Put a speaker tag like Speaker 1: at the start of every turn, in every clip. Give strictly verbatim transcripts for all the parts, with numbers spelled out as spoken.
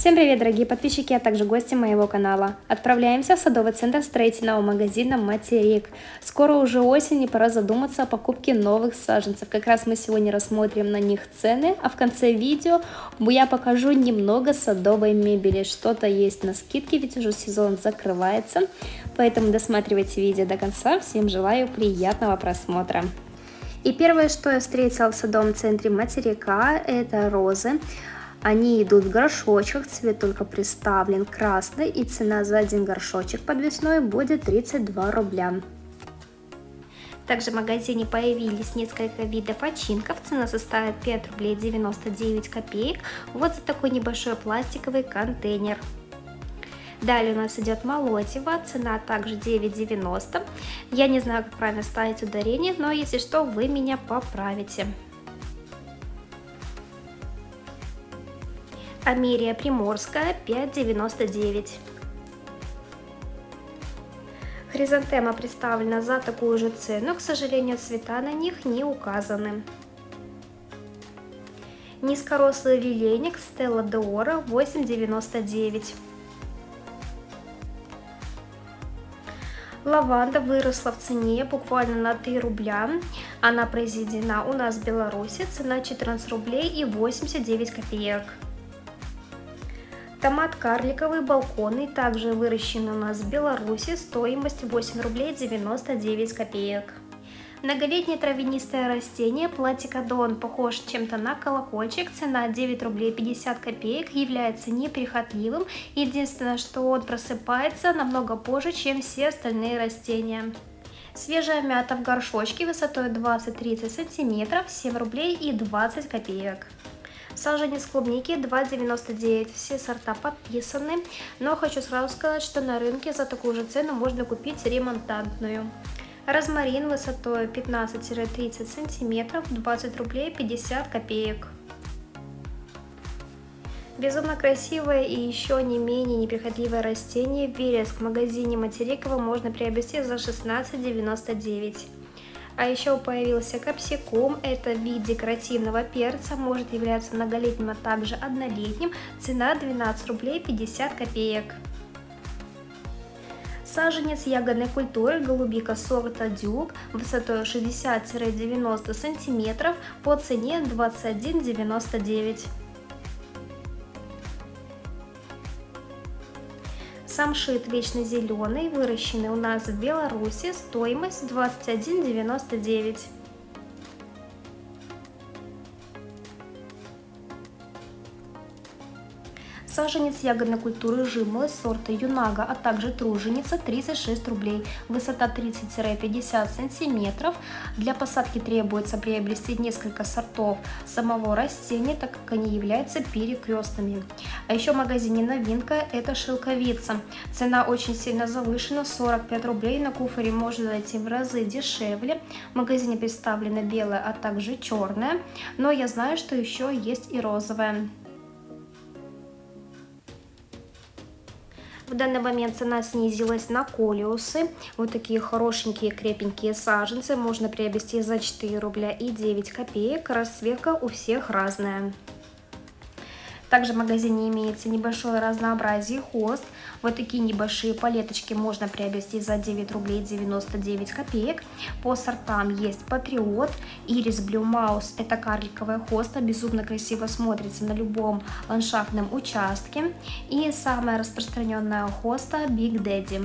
Speaker 1: Всем привет, дорогие подписчики, а также гости моего канала. Отправляемся в садовый центр строительного магазина «Материк». Скоро уже осень и пора задуматься о покупке новых саженцев. Как раз мы сегодня рассмотрим на них цены, а в конце видео я покажу немного садовой мебели. Что-то есть на скидке, ведь уже сезон закрывается, поэтому досматривайте видео до конца. Всем желаю приятного просмотра. И первое, что я встретила в садовом центре «Материка», это розы. Они идут в горшочках, цвет только представлен красный, и цена за один горшочек подвесной будет тридцать два рубля. Также в магазине появились несколько видов очинков, цена составит пять рублей девяносто девять копеек, вот за такой небольшой пластиковый контейнер. Далее у нас идет молотиво, цена также девять девяносто. Я не знаю, как правильно ставить ударение, но если что, вы меня поправите. Америя Приморская пять девяносто девять. Хризантема представлена за такую же цену, к сожалению, цвета на них не указаны. Низкорослый лилейник Стелла Деора восемь девяносто девять. Лаванда выросла в цене буквально на три рубля. Она произведена у нас в Беларуси, цена четырнадцать рублей и восемьдесят девять копеек. Томат карликовый балконный, также выращен у нас в Беларуси, стоимость восемь рублей девяносто девять копеек. Многолетнее травянистое растение платикодон похож чем-то на колокольчик, цена девять рублей пятьдесят копеек, является неприхотливым, единственное, что он просыпается намного позже, чем все остальные растения. Свежая мята в горшочке высотой двадцать-тридцать сантиметров, семь рублей и двадцать копеек. Саженец клубники два девяносто девять, все сорта подписаны, но хочу сразу сказать, что на рынке за такую же цену можно купить ремонтантную. Розмарин высотой пятнадцать-тридцать сантиметров, двадцать рублей пятьдесят копеек. Безумно красивое и еще не менее неприхотливое растение вереск в магазине Материкова можно приобрести за шестнадцать девяносто девять. А еще появился капсикум, это вид декоративного перца, может являться многолетним, а также однолетним, цена двенадцать рублей пятьдесят копеек. Саженец ягодной культуры голубика сорта Дюк высотой шестьдесят-девяносто сантиметров, по цене двадцать один девяносто девять. Самшит вечно зеленый, выращенный у нас в Беларуси, стоимость двадцать один девяносто девять. Саженец ягодной культуры жимолость сорта Юнага, а также труженица тридцать шесть рублей, высота тридцать-пятьдесят сантиметров. Для посадки требуется приобрести несколько сортов самого растения, так как они являются перекрестными. А еще в магазине новинка — это шелковица. Цена очень сильно завышена, сорок пять рублей, на Куфоре можно найти в разы дешевле. В магазине представлена белая, а также черная, но я знаю, что еще есть и розовая. В данный момент цена снизилась на колиусы. Вот такие хорошенькие крепенькие саженцы можно приобрести за четыре рубля и девять копеек. Расцветка у всех разная. Также в магазине имеется небольшое разнообразие хост. Вот такие небольшие палеточки можно приобрести за девять рублей девяносто девять копеек. По сортам есть Патриот, Ирис Блю Маус, это карликовая хоста, безумно красиво смотрится на любом ландшафтном участке. И самая распространенная хоста Big Daddy.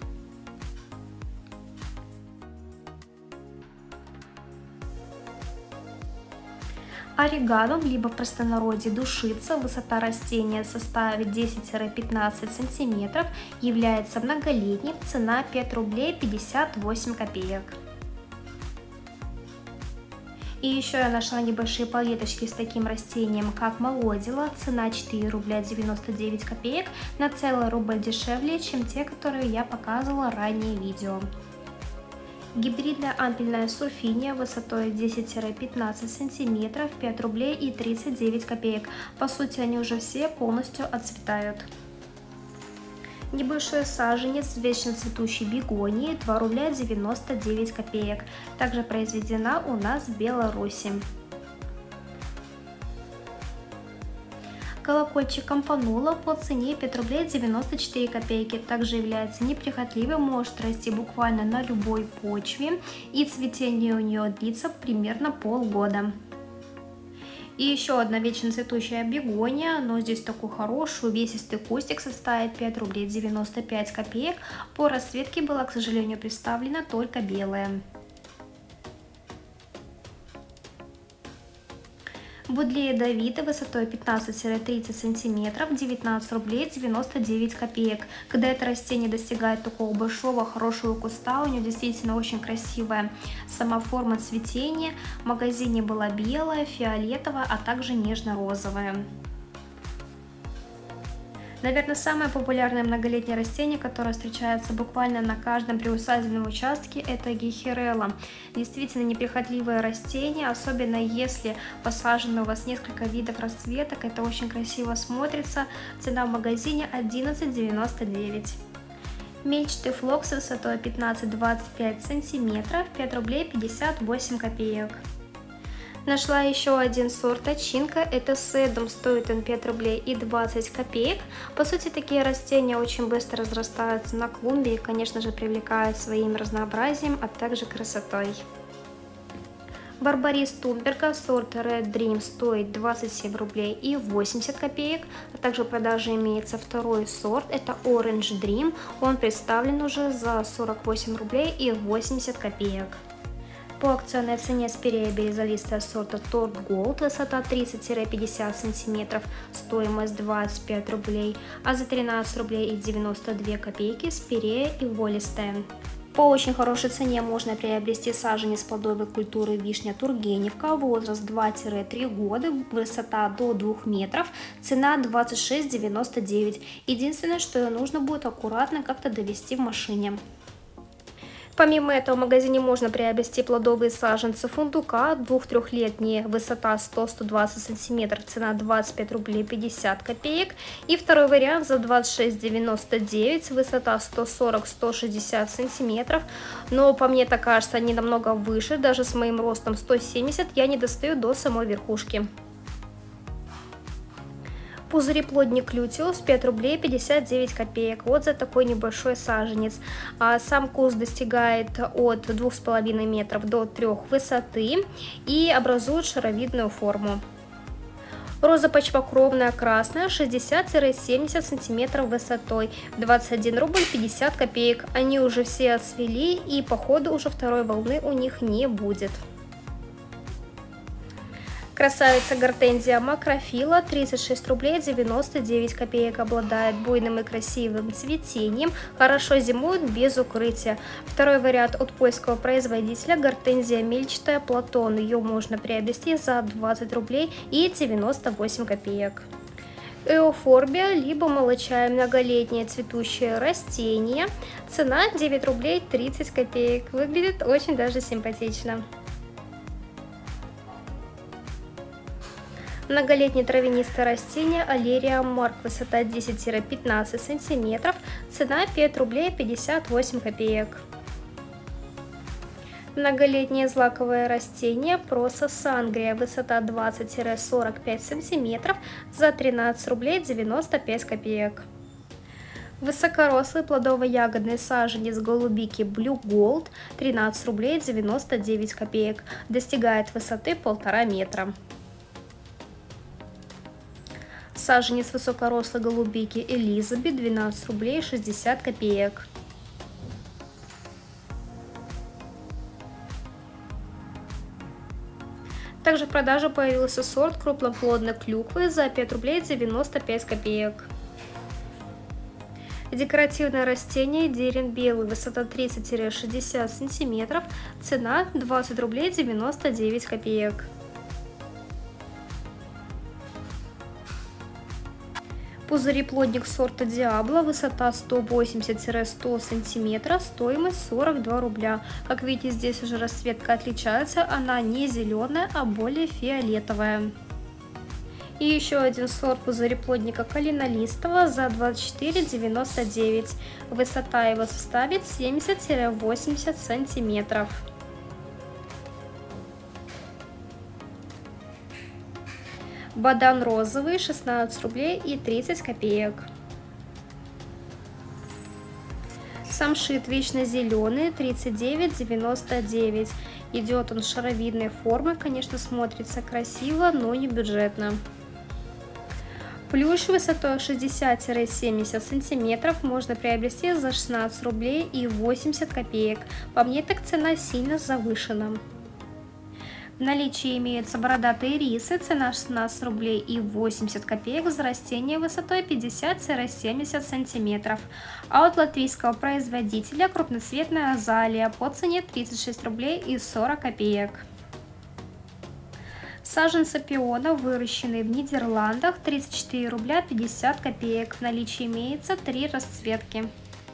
Speaker 1: Орегано, либо в простонародье душица, высота растения составит десять-пятнадцать сантиметров, является многолетним, цена пять рублей пятьдесят восемь копеек. И еще я нашла небольшие палеточки с таким растением, как молодила, цена четыре рубля девяносто девять копеек, на целый рубль дешевле, чем те, которые я показывала ранее в видео. Гибридная ампельная сурфиния высотой десять-пятнадцать сантиметров, пять рублей и тридцать девять копеек. По сути, они уже все полностью отцветают. Небольшой саженец вечно цветущей бегонии два рубля девяносто девять копеек. Также произведена у нас в Беларуси. Колокольчик Кампанула по цене пять рублей девяносто четыре копейки. Также является неприхотливым, может расти буквально на любой почве. И цветение у нее длится примерно полгода. И еще одна вечно цветущая бегония, но здесь такой хороший увесистый кустик, составит пять рублей девяносто пять копеек. По расцветке была, к сожалению, представлена только белая. Будлея Давида высотой пятнадцать-тридцать сантиметров, девятнадцать рублей девяносто девять копеек. Когда это растение достигает такого большого, хорошего куста, у него действительно очень красивая сама форма цветения. В магазине была белая, фиолетовая, а также нежно-розовая. Наверное, самое популярное многолетнее растение, которое встречается буквально на каждом приусадебном участке, это гехерелла. Действительно неприхотливое растение, особенно если посажено у вас несколько видов расцветок, это очень красиво смотрится. Цена в магазине одиннадцать девяносто девять. Мельчатый флокс высотой пятнадцать-двадцать пять сантиметров, пять рублей пятьдесят восемь копеек. Нашла еще один сорт очинка, это седум, стоит он пять рублей и двадцать копеек. По сути, такие растения очень быстро разрастаются на клумбе и, конечно же, привлекают своим разнообразием, а также красотой. Барбарис Тунберга, сорт Red Dream, стоит двадцать семь рублей и восемьдесят копеек. А также в продаже имеется второй сорт, это Orange Dream, он представлен уже за сорок восемь рублей и восемьдесят копеек. По акционной цене спирея березолистая сорта Торт Голд, высота тридцать-пятьдесят сантиметров, стоимость двадцать пять рублей, а за тринадцать рублей и девяносто две копейки спирея иволистая. По очень хорошей цене можно приобрести саженец плодовой культуры вишня Тургеневка, возраст два-три года, высота до двух метров, цена двадцать шесть девяносто девять. Единственное, что ее нужно будет аккуратно как-то довести в машине. Помимо этого в магазине можно приобрести плодовые саженцы фундука, двух-трехлетние, высота сто-сто двадцать сантиметров, цена двадцать пять рублей пятьдесят копеек. И второй вариант за двадцать шесть девяносто девять, высота сто сорок — сто шестьдесят сантиметров. Но по мне так кажется, они намного выше, даже с моим ростом сто семьдесят я не достаю до самой верхушки. Пузыреплодник Лютиус, пять рублей пятьдесят девять копеек. Вот за такой небольшой саженец. А сам куст достигает от двух с половиной метров до трёх высоты и образует шаровидную форму. Роза почвокровная красная, шестьдесят-семьдесят сантиметров высотой, двадцать один рубль пятьдесят копеек. Они уже все отцвели и по ходу уже второй волны у них не будет. Красавица гортензия макрофила, тридцать шесть рублей девяносто девять копеек, обладает буйным и красивым цветением, хорошо зимует без укрытия. Второй вариант от польского производителя гортензия мельчатая Платон, ее можно приобрести за двадцать рублей и девяносто восемь копеек. Эофорбия, либо молочай, многолетнее цветущее растение, цена девять рублей тридцать копеек, выглядит очень даже симпатично. Многолетнее травянистое растение Алерия Марк, высота десять-пятнадцать сантиметров, цена пять рублей пятьдесят восемь копеек. Многолетнее злаковое растение Проса Сангрия, высота двадцать-сорок пять сантиметров, за тринадцать рублей девяносто пять копеек. Высокорослый плодово-ягодный саженец голубики Blue Gold, тринадцать рублей девяносто девять копеек, достигает высоты полтора метра. Саженец высокорослой голубики Элизабет, двенадцать рублей шестьдесят копеек. Также в продаже появился сорт крупноплодной клюквы за пять рублей девяносто пять копеек. Декоративное растение дерен белый, высота тридцать-шестьдесят сантиметров, цена двадцать рублей девяносто девять копеек. Пузыреплодник сорта Диабло, высота сто восемьдесят — сто сантиметров, стоимость сорок два рубля. Как видите, здесь уже расцветка отличается, она не зеленая, а более фиолетовая. И еще один сорт пузыреплодника калинолистого за двадцать четыре девяносто девять. Высота его составит семьдесят — восемьдесят сантиметров. Бадан розовый шестнадцать рублей и тридцать копеек. Самшит вечно зеленый тридцать девять девяносто девять. Идет он шаровидной формы, конечно, смотрится красиво, но не бюджетно. Плюш высотой шестьдесят — семьдесят сантиметров можно приобрести за шестнадцать рублей и восемьдесят копеек. По мне, так цена сильно завышена. В наличии имеются бородатые рисы, цена шестнадцать рублей и восемьдесят копеек за растение высотой пятьдесят — семьдесят сантиметров. А от латвийского производителя крупноцветная азалия по цене тридцать шесть рублей и сорок копеек. Саженцы пиона, выращенные в Нидерландах, тридцать четыре рубля пятьдесят копеек. В наличии имеется три расцветки.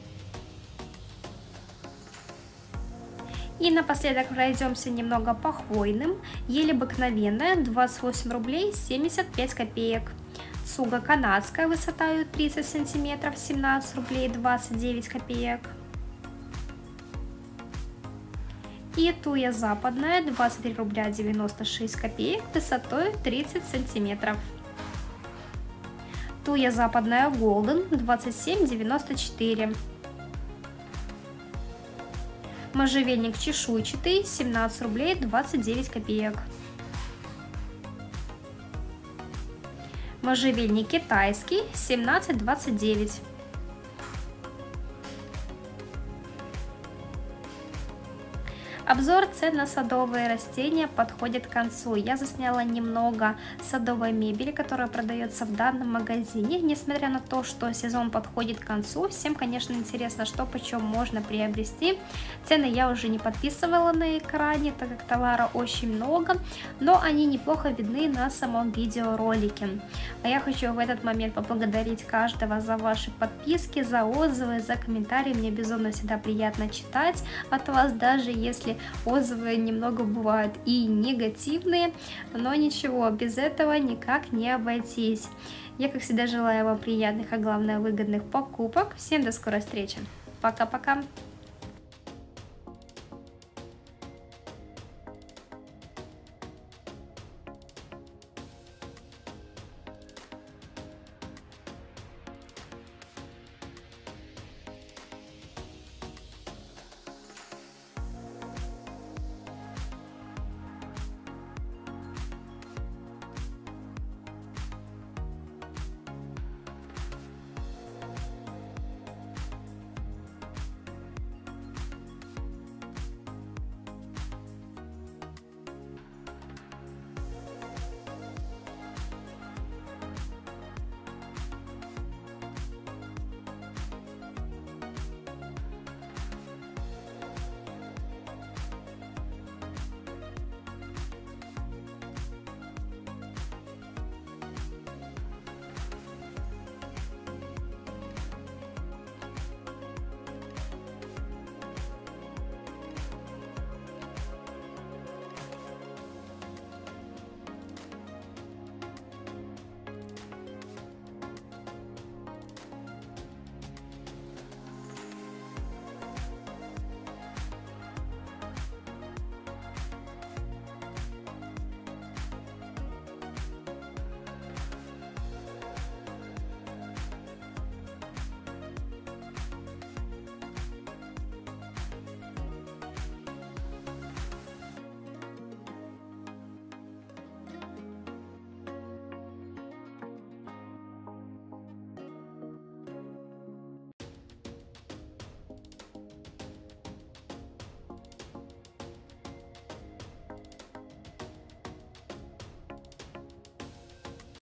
Speaker 1: И напоследок пройдемся немного по хвойным. Ель обыкновенная двадцать восемь рублей семьдесят пять копеек. Цуга канадская высотой тридцать сантиметров семнадцать рублей двадцать девять копеек. И туя западная двадцать три рубля девяносто шесть копеек высотой тридцать сантиметров. Туя западная Golden двадцать семь девяносто четыре. Можжевельник чешуйчатый семнадцать рублей двадцать девять копеек. Можжевельник китайский семнадцать двадцать девять. Обзор цен на садовые растения подходит к концу. Я засняла немного садовой мебели, которая продается в данном магазине. Несмотря на то, что сезон подходит к концу, всем, конечно, интересно, что почем можно приобрести. Цены я уже не подписывала на экране, так как товара очень много, но они неплохо видны на самом видеоролике. А я хочу в этот момент поблагодарить каждого за ваши подписки, за отзывы, за комментарии. Мне безумно всегда приятно читать от вас, даже если отзывы немного бывают и негативные, но ничего, без этого никак не обойтись. Я, как всегда, желаю вам приятных, а главное выгодных покупок. Всем до скорой встречи. Пока-пока.